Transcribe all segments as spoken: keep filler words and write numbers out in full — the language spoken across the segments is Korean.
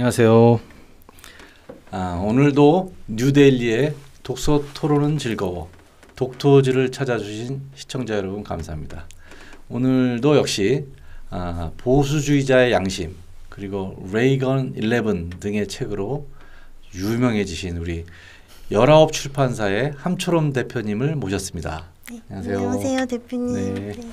안녕하세요. 아, 오늘도 뉴데일리의 독서 토론은 즐거워 독토지를 찾아주신 시청자 여러분 감사합니다. 오늘도 역시 아, 보수주의자의 양심 그리고 레이건 일레븐 등의 책으로 유명해지신 우리 열아홉 출판사의 함초롬 대표님을 모셨습니다. 네, 안녕하세요. 안녕하세요 대표님. 네. 네.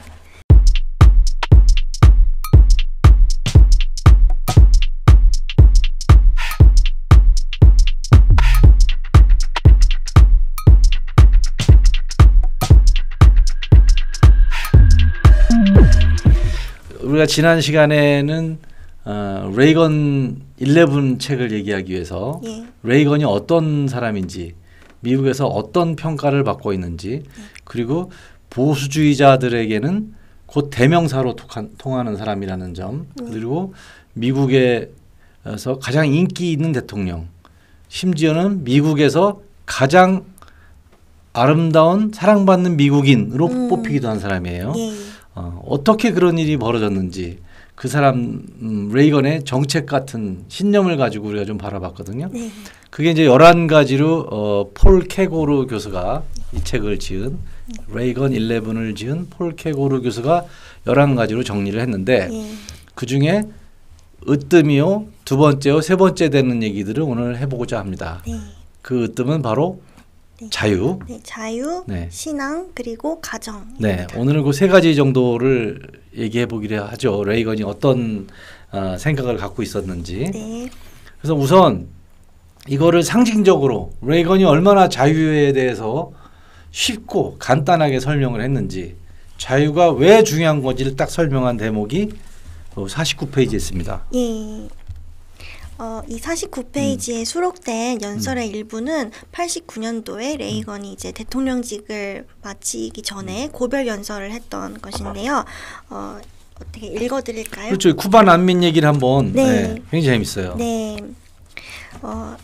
우리가 지난 시간에는 어, 레이건 일레븐 책을 얘기하기 위해서 예. 레이건이 어떤 사람인지 미국에서 어떤 평가를 받고 있는지 그리고 보수주의자들에게는 곧 대명사로 통한, 통하는 사람이라는 점 그리고 미국에서 가장 인기 있는 대통령 심지어는 미국에서 가장 아름다운 사랑받는 미국인으로 음. 뽑히기도 한 사람이에요. 예. 어, 어떻게 그런 일이 벌어졌는지 그 사람 음, 레이건의 정책 같은 신념을 가지고 우리가 좀 바라봤거든요. 네. 그게 이제 열한 가지로 어, 폴 캐고르 교수가 이 책을 지은 레이건 일레븐을 지은 폴 캐고르 교수가 열한 가지로 정리를 했는데 예. 그중에 으뜸이요 두 번째요 세 번째 되는 얘기들을 오늘 해보고자 합니다. 네. 그 으뜸은 바로 네. 자유. 네, 자유, 네. 신앙 그리고 가정. 네, 오늘은 그 세 가지 정도를 얘기해 보기로 하죠. 레이건이 어떤 어, 생각을 갖고 있었는지. 네. 그래서 우선 이거를 상징적으로 레이건이 얼마나 자유에 대해서 쉽고 간단하게 설명을 했는지 자유가 왜 중요한 건지를 딱 설명한 대목이 사십구 페이지에 있습니다. 예. 어, 이 사십구 페이지에 음. 수록된 연설의 음. 일부는 팔십구 년도에 레이건이 음. 이제 대통령직을 마치기 전에 고별 연설을 했던 것인데요. 어, 어떻게 읽어드릴까요? 그렇죠. 쿠바 난민 얘기를 한번 네. 네, 굉장히 재밌어요. 네. 어,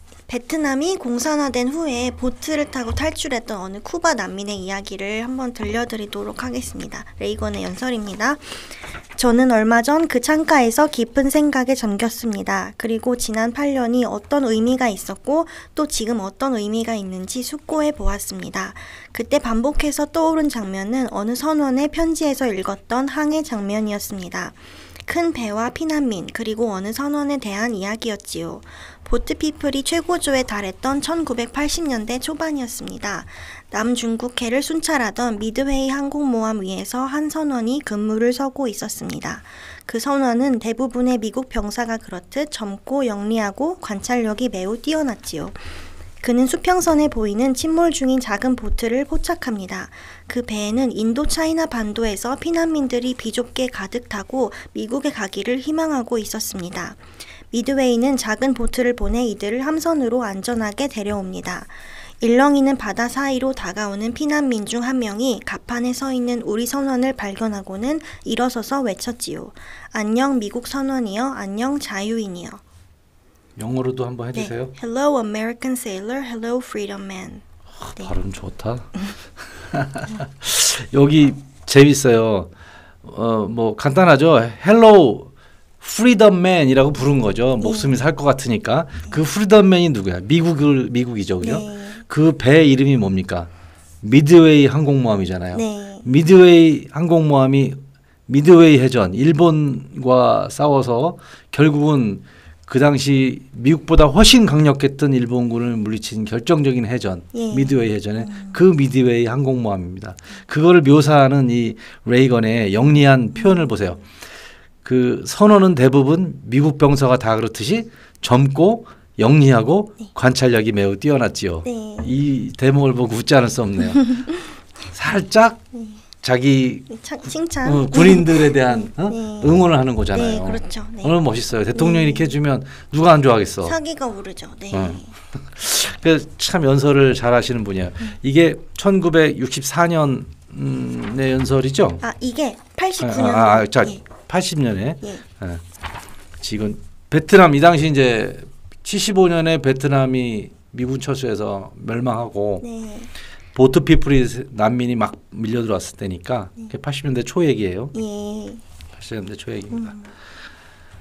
베트남이 공산화된 후에 보트를 타고 탈출했던 어느 쿠바 난민의 이야기를 한번 들려드리도록 하겠습니다. 레이건의 연설입니다. 저는 얼마 전 그 창가에서 깊은 생각에 잠겼습니다. 그리고 지난 팔 년이 어떤 의미가 있었고 또 지금 어떤 의미가 있는지 숙고해 보았습니다. 그때 반복해서 떠오른 장면은 어느 선원의 편지에서 읽었던 항해 장면이었습니다. 큰 배와 피난민 그리고 어느 선원에 대한 이야기였지요. 보트피플이 최고조에 달했던 천구백팔십 년대 초반이었습니다. 남중국해를 순찰하던 미드웨이 항공모함 위에서 한 선원이 근무를 서고 있었습니다. 그 선원은 대부분의 미국 병사가 그렇듯 젊고 영리하고 관찰력이 매우 뛰어났지요. 그는 수평선에 보이는 침몰 중인 작은 보트를 포착합니다. 그 배에는 인도 차이나 반도에서 피난민들이 비좁게 가득 타고 미국에 가기를 희망하고 있었습니다. 미드웨이는 작은 보트를 보내 이들을 함선으로 안전하게 데려옵니다. 일렁이는 바다 사이로 다가오는 피난민 중 한 명이 갑판에 서 있는 우리 선원을 발견하고는 일어서서 외쳤지요. 안녕 미국 선원이여, 안녕 자유인이여. 영어로도 한번 해주세요. 네. Hello American sailor, hello freedom man. 아, 네. 발음 좋다. 여기 재밌어요. 어, 뭐 간단하죠. Hello Freedom Man이라고 부른 거죠. 목숨이 네. 살 것 같으니까. 네. 그 Freedom Man이 누구야? 미국을 미국이죠, 그죠? 네. 그 배 이름이 뭡니까? 미드웨이 항공모함이잖아요. 네. 미드웨이 항공모함이 미드웨이 해전 일본과 싸워서 결국은 그 당시 미국보다 훨씬 강력했던 일본군을 물리친 결정적인 해전 예. 미드웨이 해전에 음. 그 미드웨이 항공모함입니다. 그거를 묘사하는 이 레이건의 영리한 표현을 보세요. 그 선원은 대부분 미국 병사가 다 그렇듯이 젊고 영리하고 네. 관찰력이 매우 뛰어났지요. 네. 이 대목을 보고 웃지 않을 수 없네요. 살짝 네. 자기 차, 칭찬 어, 군인들에 대한 어? 네. 응원을 하는 거잖아요. 네, 그렇죠. 네. 얼마나 멋있어요. 대통령이 네. 이렇게 해주면 누가 안 좋아하겠어. 사기가 오르죠. 네. 어. 그래서 참 연설을 잘하시는 분이에요. 음. 이게 천구백육십사 년의 연설이죠. 아 이게 팔십구 년. 아, 아, 자 예. 팔십 년에 예. 예. 지금 베트남 이 당시 이제 칠십오 년에 베트남이 미군 철수해서 멸망하고 네. 보트피플이 난민이 막 밀려 들어왔을 때니까 네. 팔십 년대 초 얘기예요. 예. 팔십 년대 초 얘기입니다. 음.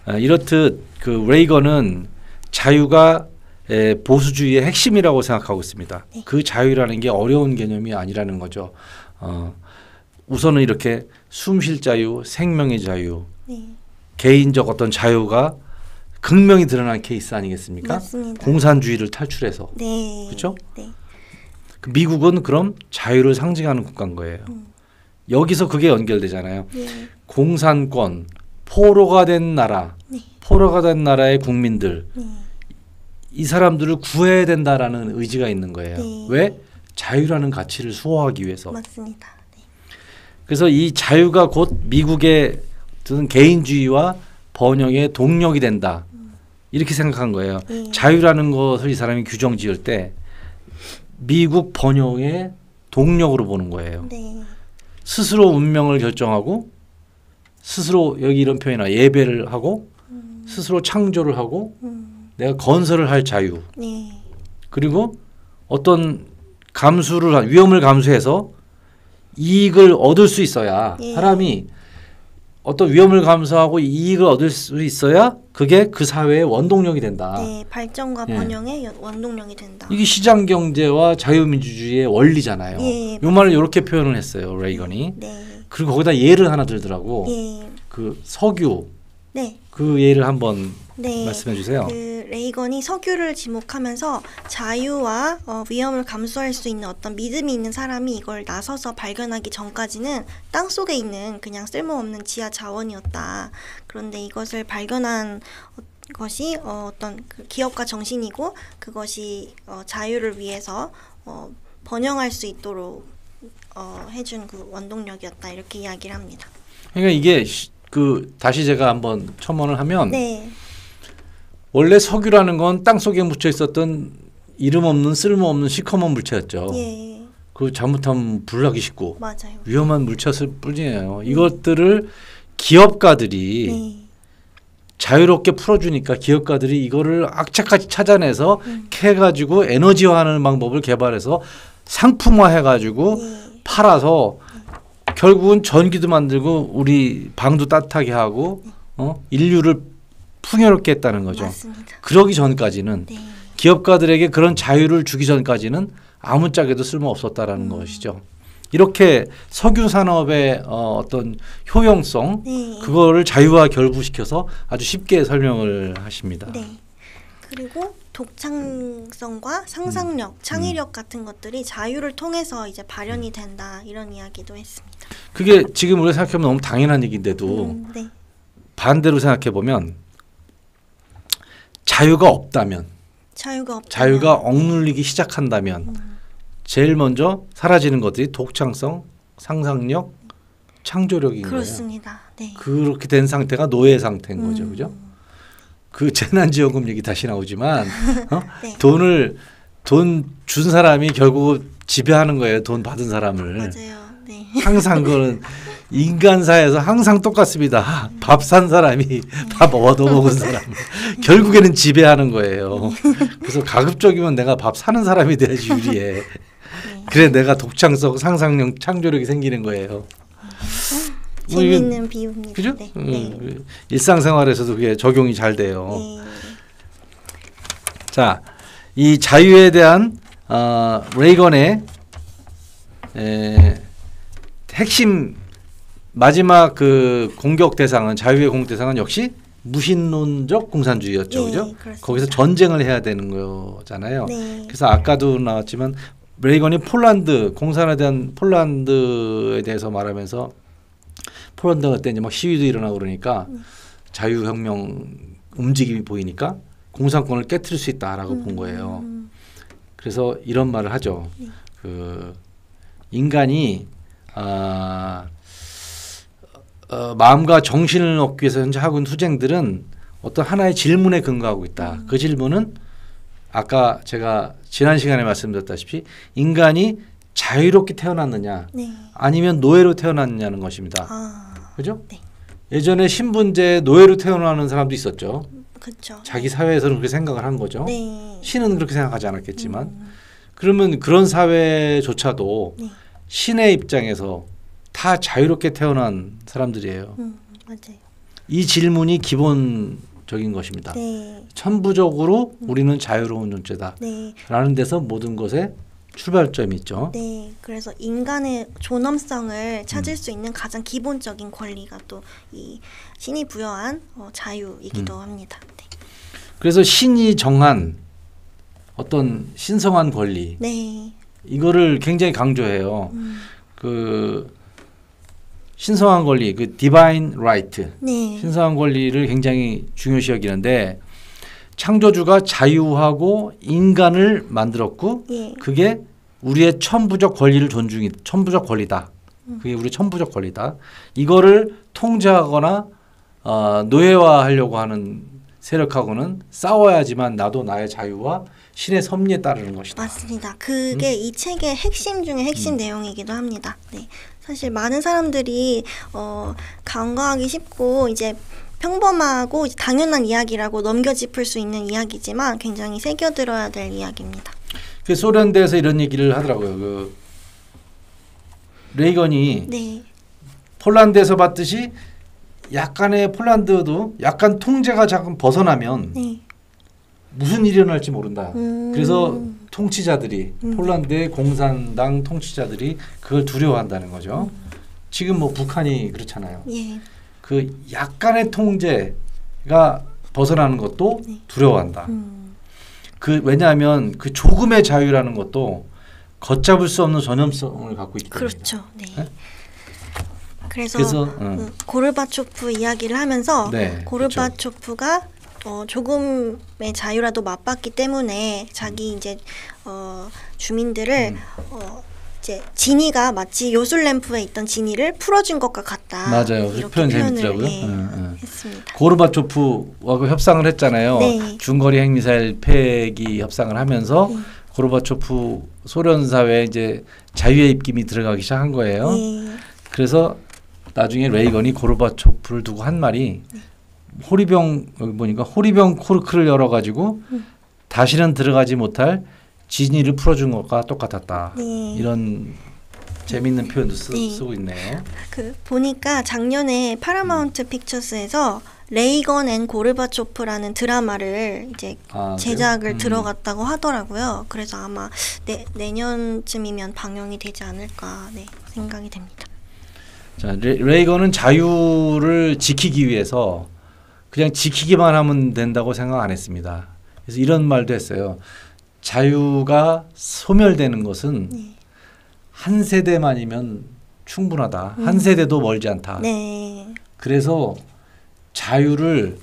아, 이렇듯 그 레이건은 자유가 에, 보수주의의 핵심이라고 생각하고 있습니다. 네. 그 자유라는 게 어려운 개념이 아니라는 거죠. 어, 우선은 이렇게 숨 쉴 자유, 생명의 자유, 네. 개인적 어떤 자유가 극명히 드러난 케이스 아니겠습니까? 맞습니다. 공산주의를 탈출해서. 네. 그렇죠? 네. 그 미국은 그럼 자유를 상징하는 국가인 거예요. 음. 여기서 그게 연결되잖아요. 네. 공산권, 포로가 된 나라, 네. 포로가 된 나라의 국민들, 네. 이 사람들을 구해야 된다라는 의지가 있는 거예요. 네. 왜? 자유라는 가치를 수호하기 위해서. 맞습니다. 네. 그래서 이 자유가 곧 미국의 어떤 개인주의와 번영의 동력이 된다. 이렇게 생각한 거예요. 네. 자유라는 것을 이 사람이 규정 지을 때 미국 번영의 동력으로 보는 거예요. 네. 스스로 운명을 결정하고 스스로 여기 이런 표현이나 예배를 하고 음. 스스로 창조를 하고 음. 내가 건설을 할 자유. 네. 그리고 어떤 감수를 한- 위험을 감수해서 이익을 얻을 수 있어야 예. 사람이 어떤 위험을 감수하고 이익을 얻을 수 있어야 그게 그 사회의 원동력이 된다. 네. 발전과 예. 번영의 연- 원동력이 된다. 이게 시장 경제와 자유민주주의의 원리잖아요. 예, 이 말을 이렇게 표현을 했어요, 레이건이. 네. 그리고 거기다 예를 하나 들더라고. 예. 그 석유 네. 그 예를 한번 네. 말씀해 주세요. 그 레이건이 석유를 지목하면서 자유와 어, 위험을 감수할 수 있는 어떤 믿음이 있는 사람이 이걸 나서서 발견하기 전까지는 땅 속에 있는 그냥 쓸모없는 지하 자원이었다. 그런데 이것을 발견한 어, 것이 어, 어떤 그 기업가 정신이고 그것이 어, 자유를 위해서 어, 번영할 수 있도록 어, 해준 그 원동력이었다. 이렇게 이야기를 합니다. 그러니까 이게 시- 그 다시 제가 한번 첨언을 하면 네. 원래 석유라는 건 땅 속에 묻혀 있었던 이름 없는 쓸모 없는 시커먼 물체였죠. 예. 그 잘못하면 불나기 쉽고 맞아요. 위험한 물체였을 뿐이에요. 이것들을 기업가들이 네. 자유롭게 풀어주니까 기업가들이 이거를 악착같이 찾아내서 음. 캐가지고 에너지화하는 방법을 개발해서 상품화해가지고 예. 팔아서 결국은 전기도 만들고 우리 방도 따뜻하게 하고 어? 인류를 풍요롭게 했다는 거죠. 맞습니다. 그러기 전까지는 네. 기업가들에게 그런 자유를 주기 전까지는 아무짝에도 쓸모 없었다라는 음. 것이죠. 이렇게 석유 산업의 어, 어떤 효용성 네. 그거를 자유화 결부시켜서 아주 쉽게 설명을 하십니다. 네. 그리고 독창성과 상상력, 창의력 같은 것들이 자유를 통해서 이제 발현이 된다 이런 이야기도 했습니다. 그게 지금 우리가 생각해보면 너무 당연한 얘기인데도 음, 네. 반대로 생각해보면 자유가 없다면 자유가 없다. 자유가 억눌리기 시작한다면 음, 제일 먼저 사라지는 것들이 독창성, 상상력, 창조력인 거예요. 그렇습니다. 네. 그렇게 된 상태가 노예 상태인 거죠, 음, 그죠? 그 재난지원금 얘기 다시 나오지만 어? 네. 돈을 돈 준 사람이 결국 지배하는 거예요. 돈 받은 사람을. 맞아요. 네. 항상 그거는 인간사에서 항상 똑같습니다. 밥 산 사람이 밥 얻어먹은 사람 결국에는 지배하는 거예요. 그래서 가급적이면 내가 밥 사는 사람이 돼야지 유리해. 네. 그래 내가 독창성, 상상력, 창조력이 생기는 거예요. 뭐 이게- 재미있는 비유입니다. 그죠? 네. 음, 네. 일상생활에서도 그게 적용이 잘 돼요. 네. 자, 이 자유에 대한 어, 레이건의 에, 핵심 마지막 그 공격 대상은 자유의 공격 대상은 역시 무신론적 공산주의였죠, 네, 그죠? 그렇습니다. 거기서 전쟁을 해야 되는 거잖아요. 네. 그래서 아까도 나왔지만 레이건이 폴란드 공산에 대한 폴란드에 대해서 말하면서 폴란드 그때 이제 막 시위도 일어나고 그러니까 음. 자유혁명 움직임이 보이니까 공산권을 깨트릴 수 있다라고 본 거예요. 음, 그래서 이런 말을 하죠. 네. 그 인간이 아, 어, 마음과 정신을 얻기 위해서 현재 하고 있는 투쟁들은 어떤 하나의 질문에 근거하고 있다. 음. 그 질문은 아까 제가 지난 시간에 말씀드렸다시피 인간이 자유롭게 태어났느냐 네. 아니면 노예로 태어났느냐는 것입니다. 아, 그죠? 네. 예전에 신분제 노예로 태어나는 사람도 있었죠. 그렇죠. 자기 사회에서는 그렇게 생각을 한 거죠. 네. 신은 그렇게 생각하지 않았겠지만 음, 그러면 그런 사회조차도 네. 신의 입장에서 다 자유롭게 태어난 사람들이에요. 음, 맞아요. 이 질문이 기본적인 것입니다. 네. 천부적으로 우리는 자유로운 존재다. 네. 라는 데서 모든 것의 출발점이 있죠. 네. 그래서 인간의 존엄성을 찾을 음. 수 있는 가장 기본적인 권리가 또 이 신이 부여한 어, 자유이기도 음. 합니다. 네. 그래서 신이 정한 어떤 신성한 권리, 네. 이거를 굉장히 강조해요. 음. 그 신성한 권리, 그 divine right, 네. 신성한 권리를 굉장히 중요시 여기는데 창조주가 자유하고 인간을 만들었고 예. 그게 우리의 천부적 권리를 존중이 천부적 권리다. 음. 그게 우리 천부적 권리다. 이거를 통제하거나 어, 노예화하려고 하는 세력하고는 싸워야지만 나도 나의 자유와 신의 섭리에 따르는 것이다. 맞습니다. 그게 음? 이 책의 핵심 중에 핵심 음. 내용이기도 합니다. 네. 사실 많은 사람들이 어, 간과하기 쉽고 이제 평범하고 당연한 이야기라고 넘겨짚을 수 있는 이야기지만 굉장히 새겨들어야 될 이야기입니다. 그 소련대에서 이런 얘기를 하더라고요. 그 레이건이 네. 폴란드에서 봤듯이 약간의 폴란드도 약간 통제가 잠깐 벗어나면 네. 무슨 일이 일어날지 모른다. 음. 그래서 통치자들이 음. 폴란드의 공산당 통치자들이 그걸 두려워한다는 거죠. 음. 지금 뭐 북한이 그렇잖아요. 예. 그 약간의 통제가 벗어나는 것도 네. 두려워한다. 음. 그 왜냐하면 그 조금의 자유라는 것도 걷잡을 수 없는 전염성을 갖고 있기 때문에. 그렇죠. 네. 네? 그래서, 그래서 음. 그 고르바초프 이야기를 하면서 네, 고르바초프가 그렇죠. 어, 조금의 자유라도 맛봤기 때문에 자기 이제 어, 주민들을 음. 어, 이제 지니가 마치 요술램프에 있던 지니를 풀어준 것과 같다. 맞아요. 그 표현 재밌더라고요. 예, 응, 응. 했습니다. 고르바초프하고 협상을 했잖아요. 네. 중거리 핵미사일 폐기 협상을 하면서 네. 고르바초프 소련 사회에 이제 자유의 입김이 들어가기 시작한 거예요. 네. 그래서 나중에 레이건이 고르바초프를 두고 한 말이 네. 호리병 여기 보니까 호리병 코르크를 열어가지고 음. 다시는 들어가지 못할 지니를 풀어준 것과 똑같았다. 네. 이런 재미있는 표현도 쓰, 네. 쓰고 있네요. 그 보니까 작년에 파라마운트 음. 픽처스에서 레이건 앤 고르바초프라는 드라마를 이제 아, 제작을 음. 들어갔다고 하더라고요. 그래서 아마 내, 내년쯤이면 방영이 되지 않을까 네, 생각이 됩니다. 자, 레, 레이건은 자유를 지키기 위해서 그냥 지키기만 하면 된다고 생각 안 했습니다. 그래서 이런 말도 했어요. 자유가 소멸되는 것은 네. 한 세대만이면 충분하다. 음. 한 세대도 멀지 않다. 네. 그래서 자유를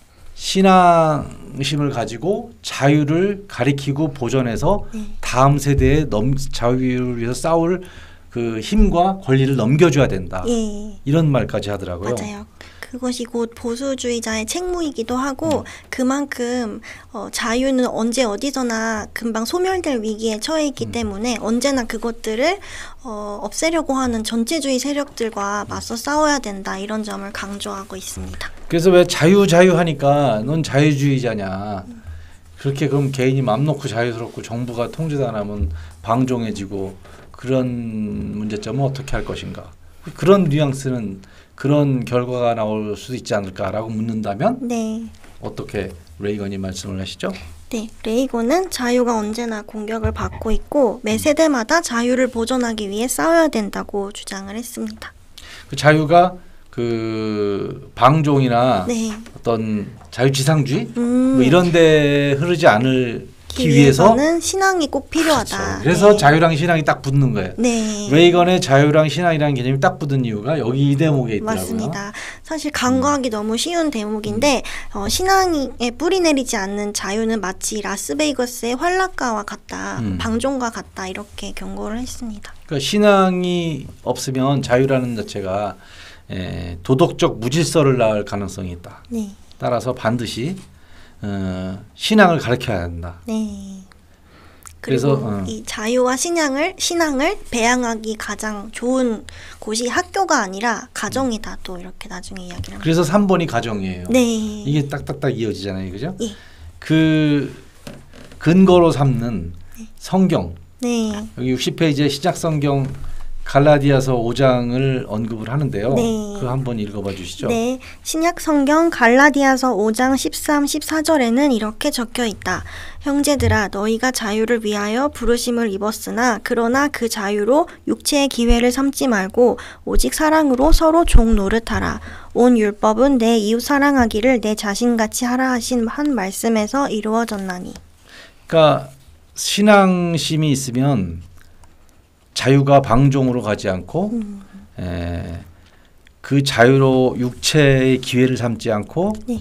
신앙심을 가지고 자유를 가리키고 보존해서 네. 다음 세대에 넘, 자유를 위해서 싸울 그 힘과 권리를 넘겨줘야 된다. 예. 이런 말까지 하더라고요. 맞아요. 그것이 곧 보수주의자의 책무이기도 하고 음. 그만큼 어, 자유는 언제 어디서나 금방 소멸될 위기에 처해 있기 음. 때문에 언제나 그것들을 어, 없애려고 하는 전체주의 세력들과 맞서 싸워야 된다 이런 점을 강조하고 있습니다. 그래서 왜 자유 자유 하니까 넌 자유주의자냐. 음. 그렇게 그럼 개인이 맘 놓고 자유스럽고 정부가 통제도 안 하면 방종해지고 그런 문제점은 어떻게 할 것인가. 그런 뉘앙스는 그런 결과가 나올 수도 있지 않을까라고 묻는다면 네. 어떻게 레이건이 말씀을 하시죠? 네, 레이건은 자유가 언제나 공격을 받고 있고 매 세대마다 자유를 보존하기 위해 싸워야 된다고 주장을 했습니다. 그 자유가 그 방종이나 네. 어떤 자유지상주의 음. 뭐 이런 데 흐르지 않을 기 위해서는 신앙이 꼭 필요하다. 그렇죠. 그래서 네. 자유랑 신앙이 딱 붙는 거예요. 네. 레이건의 자유랑 신앙이라는 개념이 딱 붙은 이유가 여기 이 대목에 있더라고요. 맞습니다. 사실 간과하기 음. 너무 쉬운 대목인데 음. 어, 신앙에 뿌리 내리지 않는 자유는 마치 라스베이거스의 활락가와 같다. 음. 방종과 같다. 이렇게 경고를 했습니다. 그러니까 신앙이 없으면 자유라는 자체가 에, 도덕적 무질서를 낳을 가능성이 있다. 네. 따라서 반드시 어, 신앙을 가르쳐야 한다. 네. 그래서 어. 이 자유와 신앙을 신앙을 배양하기 가장 좋은 곳이 학교가 아니라 가정이다. 또 이렇게 나중에 이야기를 합니다. 그래서 삼 번이 가정이에요. 네. 이게 딱딱딱 이어지잖아요, 그죠? 예. 그 근거로 삼는 네. 성경. 네. 여기 육십 페이지에 시작 성경 갈라디아서 오 장을 언급을 하는데요. 네. 그거 한번 읽어봐 주시죠. 네, 신약 성경 갈라디아서 오 장 십삼, 십사 절에는 이렇게 적혀 있다. 형제들아, 너희가 자유를 위하여 부르심을 입었으나 그러나 그 자유로 육체의 기회를 삼지 말고 오직 사랑으로 서로 종 노릇하라. 온 율법은 내 이웃 사랑하기를 내 자신같이 하라 하신 한 말씀에서 이루어졌나니. 그러니까 신앙심이 있으면 자유가 방종으로 가지 않고 음. 에, 그 자유로 육체의 기회를 삼지 않고 네.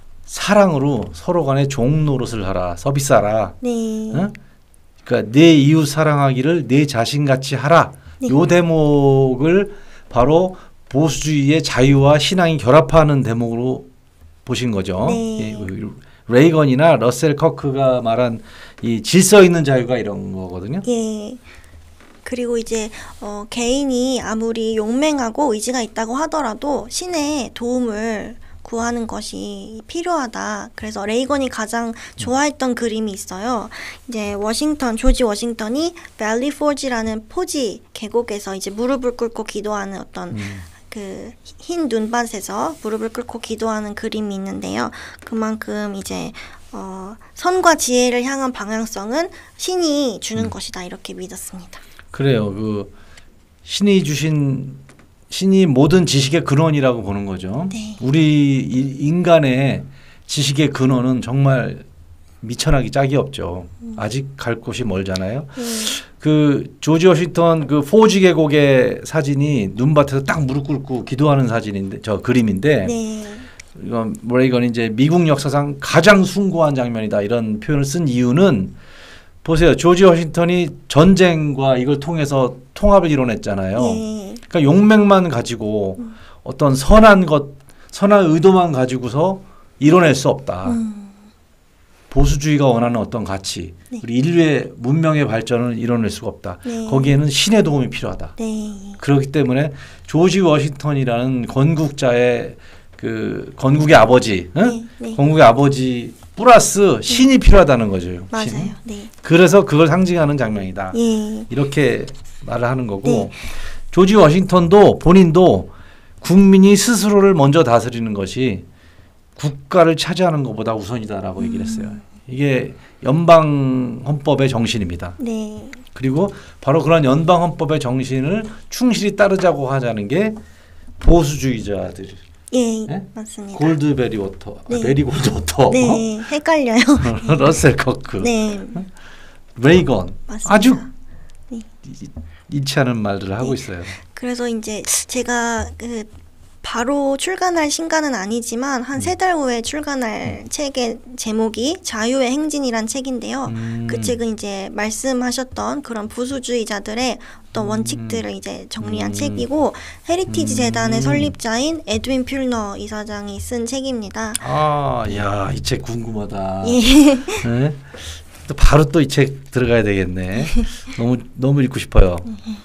사랑으로 서로 간에 종 노릇을 하라, 서비스하라. 네. 응? 그러니까 내 이웃 사랑하기를 내 자신같이 하라. 네. 요 대목을 바로 보수주의의 자유와 신앙이 결합하는 대목으로 보신 거죠. 네. 예, 레이건이나 러셀 커크가 말한 이 질서 있는 자유가 이런 거거든요. 예. 그리고 이제 어, 개인이 아무리 용맹하고 의지가 있다고 하더라도 신의 도움을 구하는 것이 필요하다. 그래서 레이건이 가장 좋아했던 그림이 있어요. 이제 워싱턴, 조지 워싱턴이 밸리 포지라는 포지 계곡에서 이제 무릎을 꿇고 기도하는 어떤 음. 그 흰 눈밭에서 무릎을 꿇고 기도하는 그림이 있는데요. 그만큼 이제 어, 선과 지혜를 향한 방향성은 신이 주는 음. 것이다. 이렇게 믿었습니다. 그래요. 그 신이 주신 신이 모든 지식의 근원이라고 보는 거죠. 네. 우리 이- 인간의 지식의 근원은 정말 미천하기 짝이 없죠. 음. 아직 갈 곳이 멀잖아요. 음. 그 조지 워싱턴 그 포지 계곡의 사진이 눈밭에서 딱 무릎 꿇고 기도하는 사진인데 저 그림인데 네. 이건 레이건이 이제 미국 역사상 가장 숭고한 장면이다 이런 표현을 쓴 이유는 보세요. 조지 워싱턴이 전쟁과 이걸 통해서 통합을 이뤄냈잖아요. 네. 그러니까 용맹만 가지고 음. 어떤 선한 것, 선한 의도만 가지고서 이뤄낼 수 없다. 음. 보수주의가 원하는 어떤 가치, 네. 우리 인류의 문명의 발전을 이뤄낼 수가 없다. 네. 거기에는 신의 도움이 필요하다. 네. 그렇기 때문에 조지 워싱턴이라는 건국자의 그 건국의 아버지, 응? 네. 네. 건국의 아버지 플러스 신이 필요하다는 거죠. 맞아요. 신. 네. 그래서 그걸 상징하는 장면이다. 예. 이렇게 말을 하는 거고 네. 조지 워싱턴도 본인도 국민이 스스로를 먼저 다스리는 것이 국가를 차지하는 것보다 우선이다라고 음. 얘기를 했어요. 이게 연방 헌법의 정신입니다. 네. 그리고 바로 그런 연방 헌법의 정신을 충실히 따르자고 하자는 게 보수주의자들. 예. 네? 맞습니다. 골드베리 워터, 네. 아, 베리 골드 워터, 네. 헷갈려요. 러셀 커크, 네. 레이건 맞습니다. 아주 네. 이- 일치하는 말들을 하고 있어요. 그래서 이제 제가 그 바로 출간할 신간은 아니지만 한 세 달 후에 출간할 책의 제목이 자유의 행진이란 책인데요. 음. 그 책은 이제 말씀하셨던 그런 부수주의자들의 어떤 원칙들을 이제 정리한 음. 책이고 헤리티지 음. 재단의 설립자인 에드윈 퓰너 이사장이 쓴 책입니다. 아, 야, 이 책 궁금하다. 예. 네? 또 바로 또 이 책 들어가야 되겠네. 너무 너무 읽고 싶어요.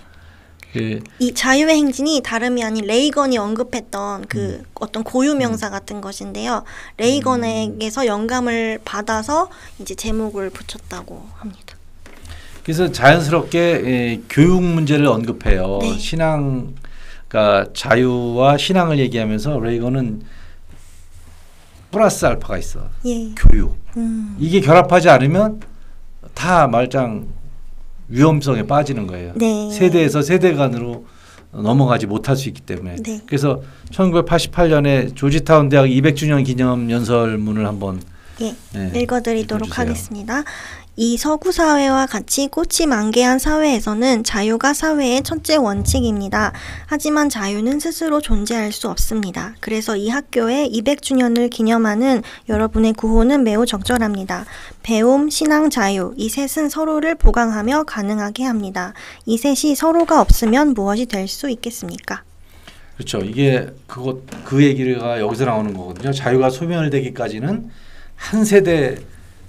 그, 이 자유의 행진이 다름이 아닌 레이건이 언급했던 그 음. 어떤 고유 명사 같은 것인데요. 레이건에게서 영감을 받아서 이제 제목을 붙였다고 합니다. 그래서 자연스럽게 예, 교육 문제를 언급해요. 네. 신앙, 그러니까 자유와 신앙을 얘기하면서 레이건은 플러스 알파가 있어. 예. 교육. 음. 이게 결합하지 않으면 다 말짱 위험성에 빠지는 거예요. 네. 세대에서 세대 간으로 넘어가지 못할 수 있기 때문에. 네. 그래서 천구백팔십팔 년에 조지타운 대학 이백 주년 기념 연설문을 한번 예. 네, 읽어드리도록 읽어주세요. 하겠습니다. 이 서구 사회와 같이 꽃이 만개한 사회에서는 자유가 사회의 첫째 원칙입니다. 하지만 자유는 스스로 존재할 수 없습니다. 그래서 이 학교의 이백 주년을 기념하는 여러분의 구호는 매우 적절합니다. 배움, 신앙, 자유 이 셋은 서로를 보강하며 가능하게 합니다. 이 셋이 서로가 없으면 무엇이 될 수 있겠습니까? 그렇죠. 이게 그것 그 얘기가 여기서 나오는 거거든요. 자유가 소멸되기까지는 한 세대는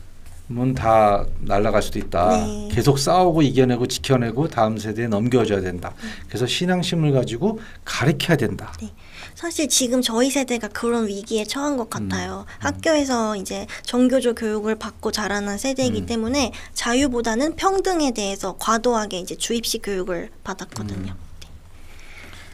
다 날아갈 수도 있다. 네. 계속 싸우고 이겨내고 지켜내고 다음 세대에 넘겨줘야 된다. 그래서 신앙심을 가지고 가르쳐야 된다. 네. 사실 지금 저희 세대가 그런 위기에 처한 것 같아요. 학교에서 이제 정교조 교육을 받고 자라난 세대이기 음. 때문에 자유보다는 평등에 대해서 과도하게 이제 주입식 교육을 받았거든요. 네.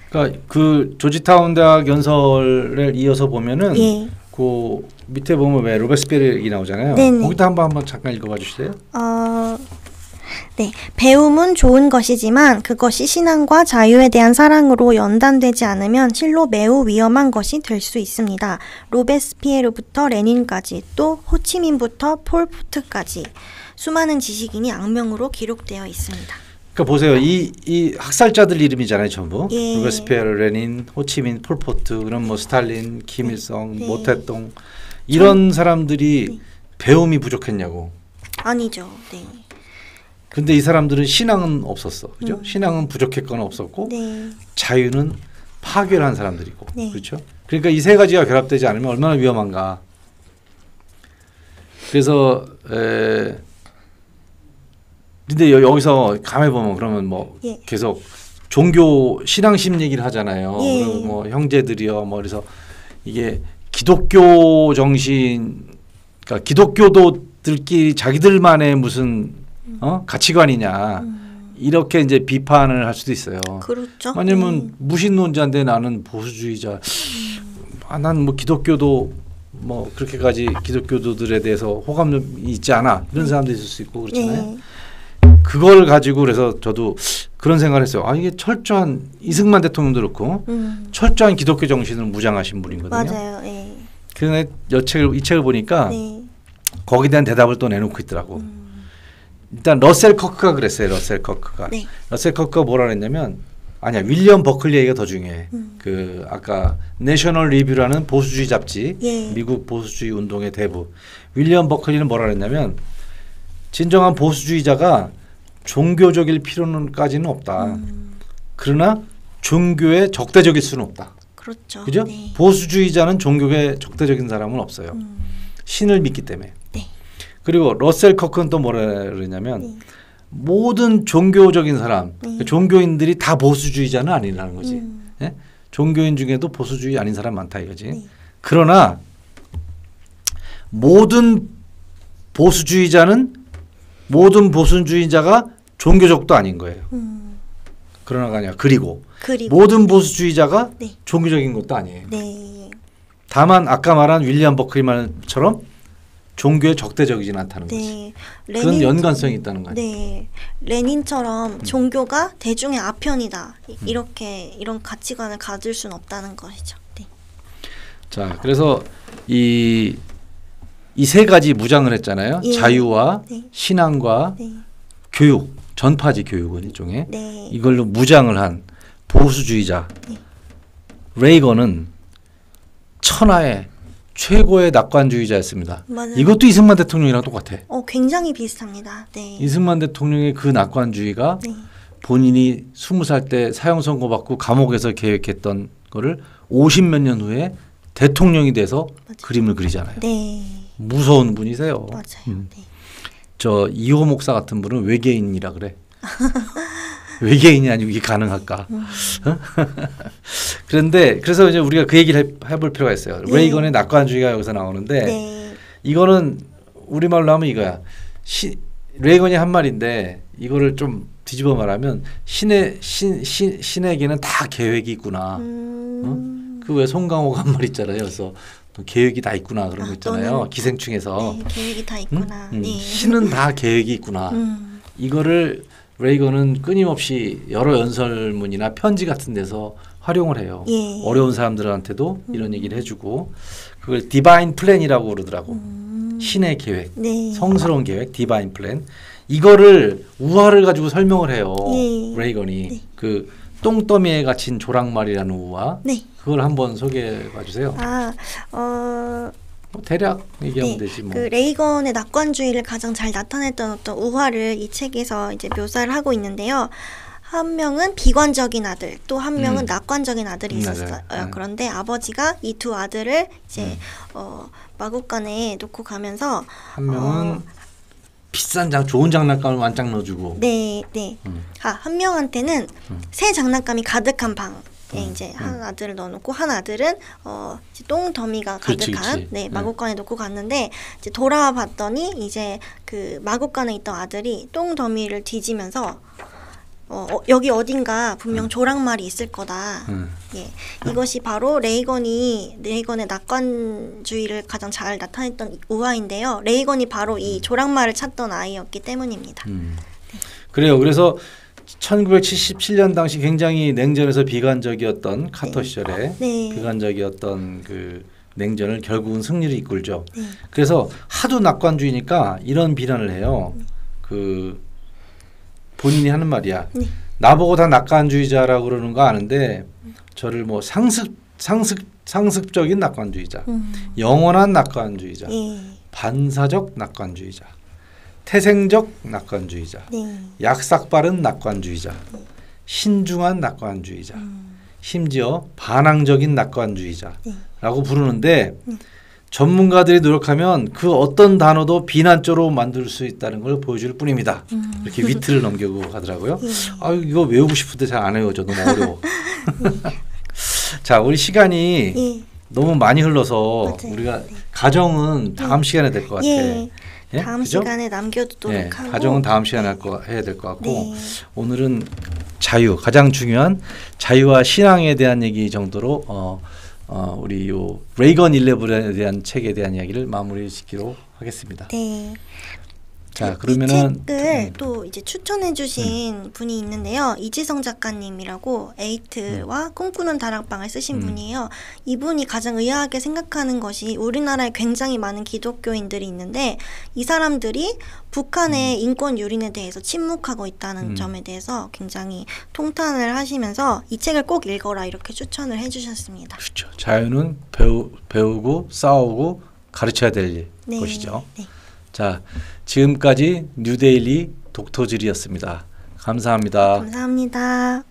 그러니까 그 조지타운 대학 연설을 이어서 보면은 예. 그 밑에 보면 왜 로베스피에르 얘기 나오잖아요. 네네. 거기다 한번 한번 잠깐 읽어봐 주실래요? 어, 네. 배움은 좋은 것이지만 그것이 신앙과 자유에 대한 사랑으로 연단되지 않으면 실로 매우 위험한 것이 될 수 있습니다. 로베스피에르부터 레닌까지 또 호치민부터 폴포트까지 수많은 지식인이 악명으로 기록되어 있습니다. 그러니까 보세요. 이, 이 학살자들 이름이잖아요, 전부. 예. 로베스피에르, 레닌, 호치민, 폴포트, 그럼 뭐 스탈린, 김일성, 네. 모태동 이런 사람들이 네. 배움이 부족했냐고. 아니죠. 네. 근데 이 사람들은 신앙은 없었어. 그죠? 음. 신앙은 부족했거나 없었고 네. 자유는 파괴를 한 사람들이고. 네. 그렇죠? 그러니까 이 세 가지가 결합되지 않으면 얼마나 위험한가. 그래서 에 근데 여, 여기서 가만히 보면 그러면 뭐 예. 계속 종교 신앙심 얘기를 하잖아요. 예. 그리고 뭐 형제들이요. 뭐 그래서 이게 기독교 정신 그러니까 기독교도들끼리 자기들만의 무슨 어? 가치관이냐. 음. 이렇게 이제 비판을 할 수도 있어요. 그렇죠. 왜냐면 음. 무신론자인데 나는 보수주의자. 음. 아, 난 뭐 기독교도 뭐 그렇게까지 기독교도들에 대해서 호감이 있지 않아. 이런 사람도 있을 수 있고 그렇잖아요. 네. 그걸 가지고 그래서 저도 그런 생각을 했어요. 아 이게 철저한 이승만 대통령도 그렇고 음. 철저한 기독교 정신을 무장하신 분이거든요. 맞아요. 예. 그런데 이 책을 이 책을 보니까 네. 거기에 대한 대답을 또 내놓고 있더라고. 음. 일단 러셀 커크가 그랬어요. 러셀 커크가. 네. 러셀 커크가 뭐라 그랬냐면 아니야 윌리엄 버클리 얘기가 더 중요해. 음. 그 아까 내셔널 리뷰라는 보수주의 잡지, 예. 미국 보수주의 운동의 대부. 윌리엄 버클리는 뭐라 그랬냐면 진정한 보수주의자가 종교적일 필요는까지는 없다. 음. 그러나 종교에 적대적일 수는 없다. 그렇죠. 그죠? 네. 보수주의자는 종교에 적대적인 사람은 없어요. 음. 신을 믿기 때문에. 네. 그리고 러셀 커크는 또 뭐라 그러냐면 네. 모든 종교적인 사람, 네. 종교인들이 다 보수주의자는 아니라는 거지. 음. 예? 종교인 중에도 보수주의 아닌 사람 많다 이거지. 네. 그러나 모든 보수주의자는 모든 보수주의자가 종교적도 아닌 거예요. 음. 그러나가 아니라 그리고 그리고 모든 보수주의자가 네. 종교적인 것도 아니에요. 네. 다만 아까 말한 윌리엄 버클리 말처럼 종교에 적대적이진 않다는 거지. 네. 그런 레닌- 연관성이 있다는 거예요. 네. 레닌처럼 종교가 대중의 아편이다. 이- 음. 이렇게 이런 가치관을 가질 수는 없다는 것이죠. 네. 자, 그래서 이 이 세 가지 무장을 했잖아요. 예. 자유와 네. 신앙과 네. 교육, 전파지 교육은 일종의 네. 이걸로 무장을 한 보수주의자 네. 레이건은 천하의 최고의 낙관주의자였습니다. 맞아요. 이것도 이승만 대통령이랑 똑같아. 어, 굉장히 비슷합니다. 네. 이승만 대통령의 그 낙관주의가 네. 본인이 스무 살 때 사형 선고받고 감옥에서 계획했던 거를 오십몇 년 후에 대통령이 돼서 맞아요. 그림을 그리잖아요. 네. 무서운 분이세요. 맞아요. 음. 네. 저 이호 목사 같은 분은 외계인이라 그래. 외계인이 아니고 이게 가능할까? 음. 그런데 그래서 이제 우리가 그 얘기를 해, 해볼 필요가 있어요. 네. 레이건의 낙관주의가 여기서 나오는데 네. 이거는 우리말로 하면 이거야. 시, 레이건이 한 말인데 이거를 좀 뒤집어 말하면 신의 신, 신 신에게는 다 계획이 있구나. 음. 그 왜 송강호가 한 말 있잖아요. 그래서 또 계획이 다 있구나 그런 거 아, 있잖아요. 또는 기생충에서 네, 계획이 다 음? 있구나. 음, 네. 신은 다 계획이 있구나. 음. 이거를 레이건은 끊임없이 여러 연설문이나 편지 같은 데서 활용을 해요. 예. 어려운 사람들한테도 이런 얘기를 해주고 그걸 디바인 플랜이라고 그러더라고. 음. 신의 계획, 네. 성스러운 계획, 디바인 플랜. 이거를 우화를 가지고 설명을 해요. 예. 레이건이 네. 그 똥더미에 갇힌 조랑말이라는 우화. 네. 그걸 한번 소개해 봐주세요. 아, 어, 뭐 대략 얘기하면 네, 되지 뭐. 그 레이건의 낙관주의를 가장 잘 나타냈던 어떤 우화를 이 책에서 이제 묘사를 하고 있는데요. 한 명은 비관적인 아들, 또 한 명은 음. 낙관적인 아들이 음, 있었어요. 맞아요. 네. 그런데 아버지가 이 두 아들을 이제 음. 어, 마구간에 놓고 가면서 한 명은 어, 비싼 장 좋은 장난감을 완짝 넣어주고. 네, 네. 음. 아, 한 명한테는 음. 새 장난감이 가득한 방에 음, 이제 음. 한 아들을 넣어놓고 한 아들은 어 이제 똥 더미가 그치, 가득한 그치. 네 네. 마구간에 놓고 갔는데 이제 돌아와 봤더니 이제 그 마구간에 있던 아들이 똥 더미를 뒤지면서 어, 어, 여기 어딘가 분명 조랑말이 있을 거다. 음. 예, 이것이 바로 레이건이 레이건의 낙관주의를 가장 잘 나타냈던 우화인데요. 레이건이 바로 이 조랑말을 찾던 아이였기 때문입니다. 음. 그래요. 그래서 천구백칠십칠 년 당시 굉장히 냉전에서 비관적이었던 카터 네. 시절에 네. 비관적이었던 그 냉전을 결국은 승리를 이끌죠. 네. 그래서 하도 낙관주의니까 이런 비난을 해요. 그 본인이 하는 말이야. 네. 나보고 다 낙관주의자라고 그러는 거 아는데 저를 뭐 상습 상습 상습적인 낙관주의자, 음. 영원한 낙관주의자, 예. 반사적 낙관주의자, 태생적 낙관주의자, 네. 약삭빠른 낙관주의자, 신중한 낙관주의자, 음. 심지어 반항적인 낙관주의자라고 네. 부르는데 네. 전문가들이 노력하면 그 어떤 단어도 비난조로 만들 수 있다는 걸 보여줄 뿐입니다. 음. 이렇게 위트를 넘기고 하더라고요. 예. 아 이거 외우고 싶은데 잘 안 외워져. 너무 어려워. 자, 우리 시간이 예. 너무 많이 흘러서 맞아요. 우리가 네. 가정은 다음 시간에 될 것 같아. 예. 예? 다음 그죠? 시간에 남겨두도록 네, 하고. 가정은 다음 시간에 할 거, 해야 될 것 같고 네. 오늘은 자유, 가장 중요한 자유와 신앙에 대한 얘기 정도로 어, 어, 우리 요 레이건 일레븐에 대한 책에 대한 이야기를 마무리 짓기로 하겠습니다. 네. 자, 이 그러면은 책을 음. 또 이제 추천해주신 분이 있는데요. 이지성 작가님이라고 에이트와 꿈꾸는 다락방을 쓰신 음. 분이에요. 이분이 가장 의아하게 생각하는 것이 우리나라에 굉장히 많은 기독교인들이 있는데 이 사람들이 북한의 인권 유린에 대해서 침묵하고 있다는 음. 점에 대해서 굉장히 통탄을 하시면서 이 책을 꼭 읽어라 이렇게 추천을 해주셨습니다. 그렇죠. 자유는 배우, 배우고 싸우고 가르쳐야 될 일, 네. 것이죠. 네. 자, 지금까지 뉴데일리 독터질이었습니다. 감사합니다. 감사합니다.